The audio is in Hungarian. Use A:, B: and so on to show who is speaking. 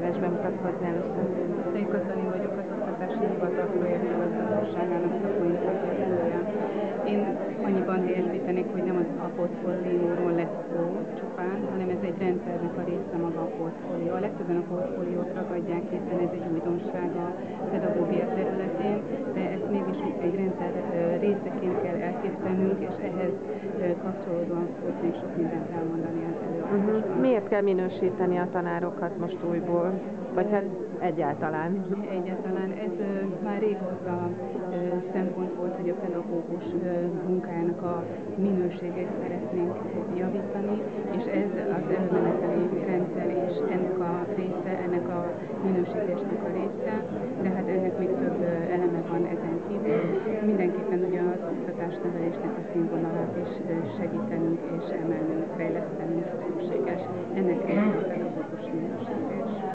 A: részletesen bemutatkozni először.
B: Széka Tani vagyok, az Oktatási Hivatal projektigazgatóságának szakmai szakértője. Én annyiban helyettesítenék, hogy nem az a portfólióról lesz szó csupán, hanem ez egy rendszernek a része maga a portfólió. A legtöbben a portfóliót ragadják, hiszen ez egy újdonság a pedagógia területén, de ezt mégis egy rendszer részeként kell elképzelnünk, és ehhez kapcsolódóan fogok még sok mindent elmondani az előadásban.
A: Miért kell minősíteni a tanárokat most újból? Vagy hát egyáltalán?
B: Egyáltalán ez már régóta szempont volt, hogy a pedagógus munkájának a minőségét szeretnénk javítani, és ez az előmeneteli rendszer és ennek a része, ennek a minősítésnek a része, de hát ennek még több eleme van ezen kívül. Mindenképpen ugye az oktatásnevelésnek a színvonalat is segítenünk és emelnünk, fejlesztenünk szükséges. Ennek része a pedagógus minősítés.